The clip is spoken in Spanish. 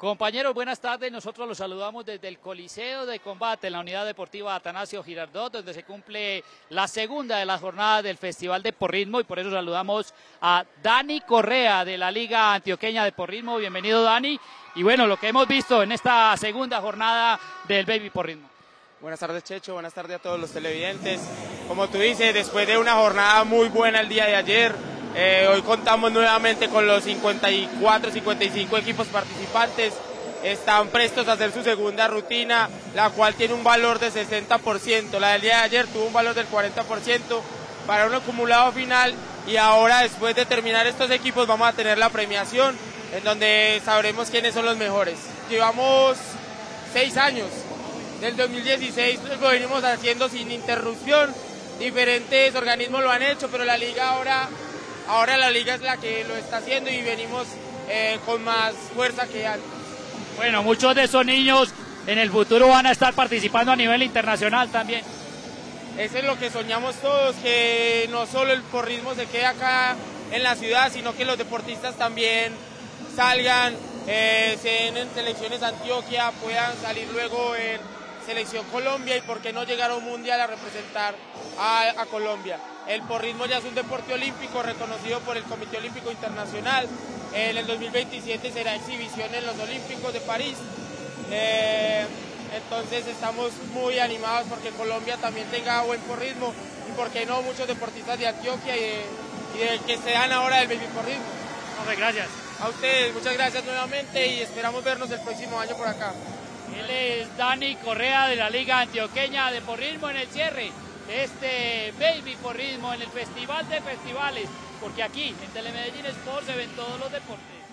Compañeros, buenas tardes. Nosotros los saludamos desde el Coliseo de Combate en la Unidad Deportiva Atanasio Girardot, donde se cumple la segunda de las jornadas del Festival de Porrismo, y por eso saludamos a Dani Correa de la Liga Antioqueña de Porrismo. Bienvenido, Dani. Y bueno, lo que hemos visto en esta segunda jornada del Baby Porrismo. Buenas tardes, Checho, buenas tardes a todos los televidentes. Como tú dices, después de una jornada muy buena el día de ayer, hoy contamos nuevamente con los 54, 55 equipos participantes. Están prestos a hacer su segunda rutina, la cual tiene un valor de 60%. La del día de ayer tuvo un valor del 40% para un acumulado final, y ahora, después de terminar estos equipos, vamos a tener la premiación, en donde sabremos quiénes son los mejores. Llevamos 6 años. Del 2016 lo venimos haciendo sin interrupción, diferentes organismos lo han hecho, pero la liga ahora la liga es la que lo está haciendo, y venimos con más fuerza que antes. Bueno, muchos de esos niños en el futuro van a estar participando a nivel internacional también. Eso es lo que soñamos todos, que no solo el porrismo se quede acá en la ciudad, sino que los deportistas también salgan, se den en selecciones Antioquia, puedan salir luego en Selección Colombia, y por qué no llegar a un mundial a representar a Colombia. El porrismo ya es un deporte olímpico reconocido por el Comité Olímpico Internacional. En el 2027 será exhibición en los Olímpicos de París. Entonces estamos muy animados porque Colombia también tenga buen porrismo, y por qué no muchos deportistas de Antioquia y de que se dan ahora del baby porrismo. Hombre, gracias. A ustedes, muchas gracias nuevamente, y esperamos vernos el próximo año por acá. Él es Dani Correa de la Liga Antioqueña de Porrismo, en el cierre de este Baby Porrismo en el Festival de Festivales, porque aquí en Telemedellín Sport se ven todos los deportes.